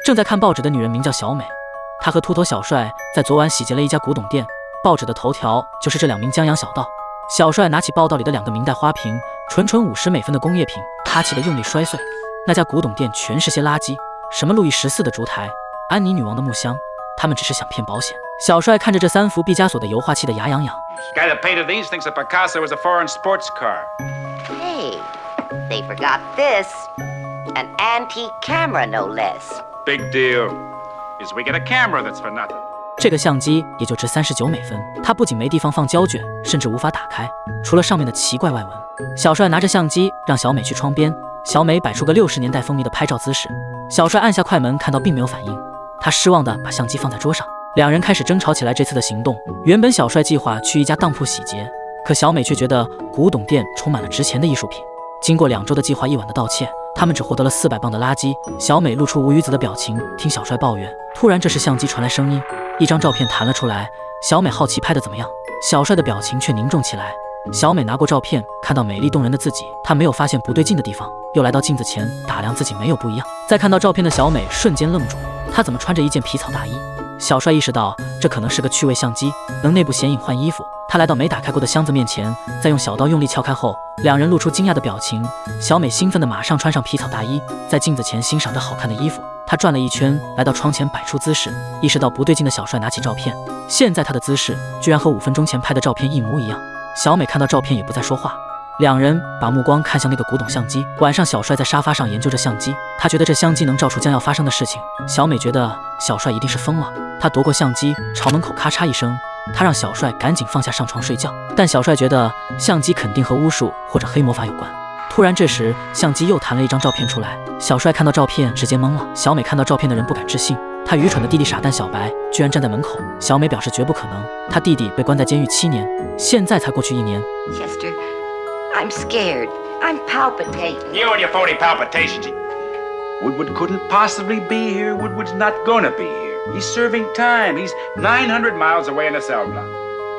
正在看报纸的女人名叫小美，她和秃头小帅在昨晚洗劫了一家古董店，报纸的头条就是这2名江洋小盗。小帅拿起报道里的2个明代花瓶，纯50美分的工业品，哈气的用力摔碎。那家古董店全是些垃圾，什么路易14的烛台、安妮女王的木箱，他们只是想骗保险。小帅看着这3幅毕加索的油画，气得牙痒痒。 Guy that painted these thinks that Picasso was a foreign sports car. Hey, they forgot this. An antique camera, no less. Big deal. Is we get a camera that's for nothing. 这个相机也就值39美分，它不仅没地方放胶卷，甚至无法打开，除了上面的奇怪外纹。小帅拿着相机让小美去窗边，小美摆出个60年代风靡的拍照姿势。小帅按下快门，看到并没有反应，他失望地把相机放在桌上。2人开始争吵起来。这次的行动，原本小帅计划去一家当铺洗劫，可小美却觉得古董店充满了值钱的艺术品。经过2周的计划，1晚的盗窃，他们只获得了400磅的垃圾。小美露出无语子的表情，听小帅抱怨。突然，这时相机传来声音，一张照片弹了出来。小美好奇拍得怎么样，小帅的表情却凝重起来。小美拿过照片，看到美丽动人的自己，她没有发现不对劲的地方，又来到镜子前打量自己，没有不一样。再看到照片的小美瞬间愣住，她怎么穿着一件皮草大衣？小帅意识到这可能是个趣味相机，能内部显影换衣服。他来到没打开过的箱子面前，再用小刀用力撬开后，2人露出惊讶的表情。小美兴奋地马上穿上皮草大衣，在镜子前欣赏着好看的衣服。她转了一圈，来到窗前摆出姿势，意识到不对劲的小帅拿起照片，现在他的姿势居然和5分钟前拍的照片一模一样。小美看到照片也不再说话。2人把目光看向那个古董相机。晚上，小帅在沙发上研究着相机，他觉得这相机能照出将要发生的事情。小美觉得小帅一定是疯了，他夺过相机，朝门口咔嚓一声，他让小帅赶紧放下上床睡觉。但小帅觉得相机肯定和巫术或者黑魔法有关。突然，这时相机又弹了一张照片出来，小帅看到照片直接懵了。小美看到照片的人不敢置信，他愚蠢的弟弟傻蛋小白居然站在门口。小美表示绝不可能，他弟弟被关在监狱7年，现在才过去1年。 Chester, I'm scared. I'm palpitating. You and your phony palpitations. Woodward couldn't possibly be here. Woodward's not gonna be here. He's serving time. He's 900 miles away in a cell block.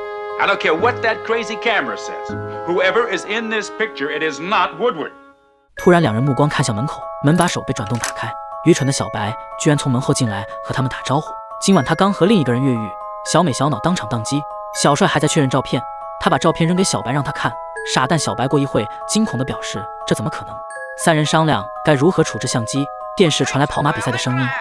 I don't care what that crazy camera says. Whoever is in this picture, it is not Woodward. 突然，2人目光看向门口，门把手被转动打开。愚蠢的小白居然从门后进来和他们打招呼。今晚他刚和另一个人越狱。小美小脑当场宕机。小帅还在确认照片，他把照片扔给小白让他看。傻蛋小白过一会惊恐地表示这怎么可能。3人商量该如何处置相机。电视传来跑马比赛的声音。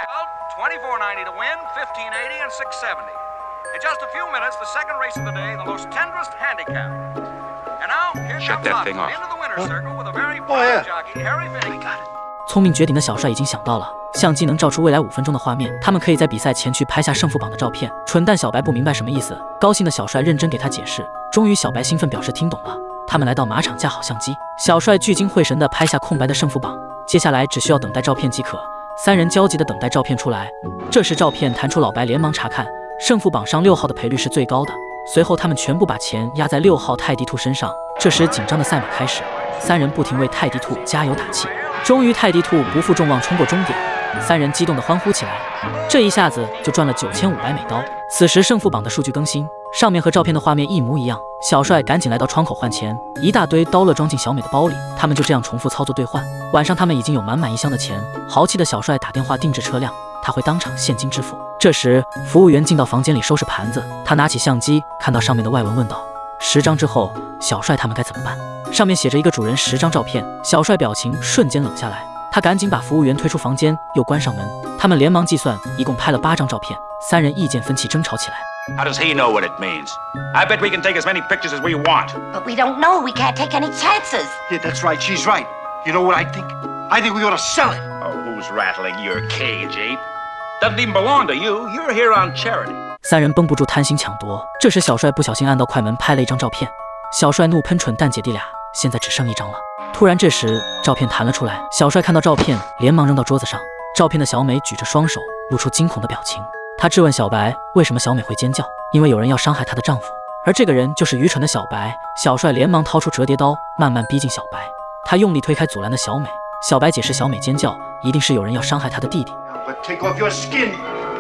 24.90 to win, 15.80 and 6.70. In just a few minutes, the second race of the day, the most tenderest handicap. And now, here Shut comes that Lotto thing off. into the winner's circle with a very proud jockey, Harry Finney. 聪明绝顶的小帅已经想到了，相机能照出未来5分钟的画面，他们可以在比赛前去拍下胜负榜的照片。蠢蛋小白不明白什么意思，高兴的小帅认真给他解释。终于，小白兴奋表示听懂了。他们来到马场架好相机，小帅聚精会神地拍下空白的胜负榜，接下来只需要等待照片即可。3人焦急地等待照片出来。这时照片弹出，老白连忙查看，胜负榜上6号的赔率是最高的。随后他们全部把钱压在6号泰迪兔身上。这时紧张的赛马开始，3人不停为泰迪兔加油打气。终于泰迪兔不负众望冲过终点，3人激动地欢呼起来。这一下子就赚了9500美刀。此时胜负榜的数据更新，上面和照片的画面一模一样。小帅赶紧来到窗口换钱，一大堆刀乐装进小美的包里。他们就这样重复操作兑换。晚上他们已经有满满1箱的钱。豪气的小帅打电话定制车辆，他会当场现金支付。这时服务员进到房间里收拾盘子，他拿起相机看到上面的外文问道：10张之后，小帅他们该怎么办？上面写着一个主人10张照片。小帅表情瞬间冷下来，他赶紧把服务员推出房间，又关上门。他们连忙计算，一共拍了8张照片。3人意见分歧，争吵起来。 How does he know what it means? I bet we can take as many pictures as we want. But we don't know. We can't take any chances. Yeah, that's right. She's right. You know what I think? I think we ought to sell it. Oh, who's rattling your cage, ape? Doesn't even belong to you. You're here on charity. 3人绷不住贪心抢夺。这时小帅不小心按到快门，拍了一张照片。小帅怒喷蠢蛋姐弟俩，现在只剩1张了。突然这时照片弹了出来，小帅看到照片连忙扔到桌子上。照片的小美举着双手，露出惊恐的表情。他质问小白为什么小美会尖叫，因为有人要伤害她的丈夫，而这个人就是愚蠢的小白。小帅连忙掏出折叠刀，慢慢逼近小白。他用力推开阻拦的小美。小白解释小美尖叫一定是有人要伤害她的弟弟。 But take off your skin.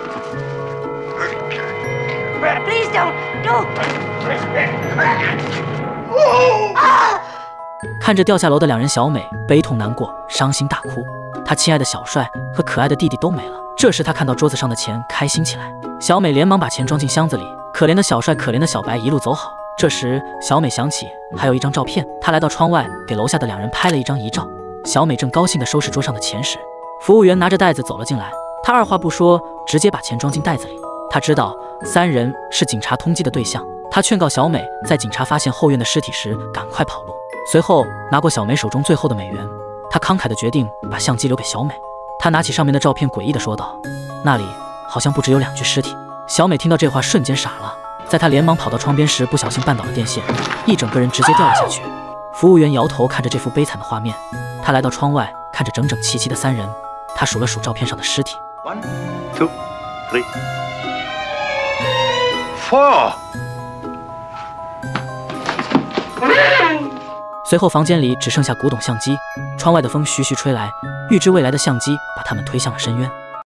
Please don't. Ah! 看着掉下楼的2人，小美悲痛难过，伤心大哭。她亲爱的小帅和可爱的弟弟都没了。 这时他看到桌子上的钱，开心起来。小美连忙把钱装进箱子里。可怜的小帅，可怜的小白一路走好。这时小美想起还有一张照片，她来到窗外给楼下的2人拍了一张遗照。小美正高兴地收拾桌上的钱时，服务员拿着袋子走了进来。他二话不说，直接把钱装进袋子里。他知道3人是警察通缉的对象，他劝告小美在警察发现后院的尸体时赶快跑路。随后拿过小美手中最后的美元，他慷慨地决定把相机留给小美。他拿起上面的照片，诡异地说道：“那里好像不只有2具尸体。”小美听到这话瞬间傻了，在她连忙跑到窗边时，不小心绊倒了电线，一整个人直接掉了下去。服务员摇头看着这幅悲惨的画面，他来到窗外，看着整整齐齐的3人，他数了数照片上的尸体。 1, 2, 3, 4。 随后房间里只剩下古董相机，窗外的风徐徐吹来，预知未来的相机把他们推向了深渊。